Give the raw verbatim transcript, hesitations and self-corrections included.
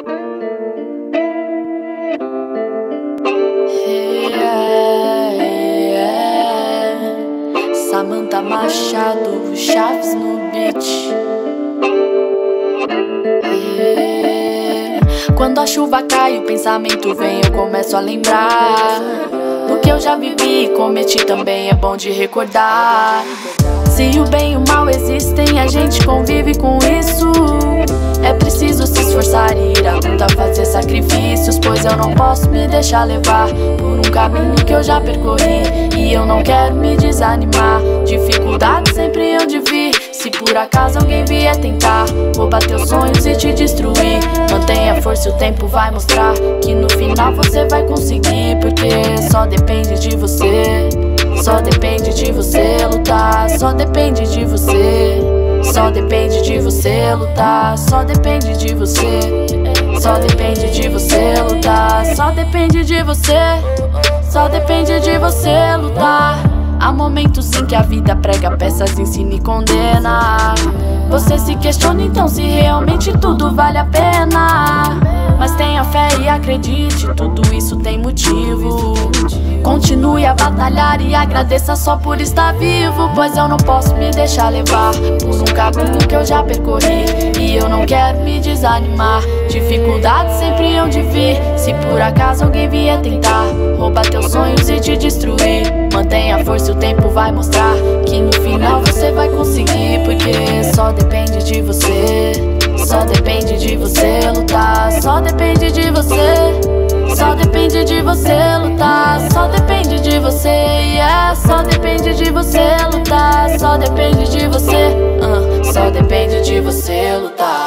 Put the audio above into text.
Samantha Machado, Chaves no beat. Quando a chuva cai, o pensamento vem, eu começo a lembrar do que eu já vivi e cometi, também é bom de recordar. Se o bem e o mal existem, a gente convive com isso. É preciso se esforçar e ir à luta, fazer sacrifícios, pois eu não posso me deixar levar por um caminho que eu já percorri, e eu não quero me desanimar. Dificuldade sempre eu de vir, se por acaso alguém vier tentar roubar teus sonhos e te destruir, mantenha força e o tempo vai mostrar que no final você vai conseguir, porque só depende de você. Só depende de você lutar, só depende de você. Só depende de você lutar, só depende de você. Só depende de você lutar, só depende de você. Só depende de você lutar. Há momentos em que a vida prega peças, ensina e condena. Você se questiona então se realmente tudo vale a pena. Mas tenha fé e acredite, tudo isso tem motivo. Continue a batalhar e agradeça só por estar vivo, pois eu não posso me deixar levar por um caminho que eu já percorri, e eu não quero me desanimar. Dificuldades sempre hão de vir, se por acaso alguém vier tentar roubar teus sonhos e te destruir, mantenha força e o tempo vai mostrar que no final você vai conseguir, porque só depende de você. Só depende de você lutar, só depende de você. Só depende de você lutar, só depende de você, yeah. Só depende de você lutar, só depende de você, uh. Só depende de você lutar.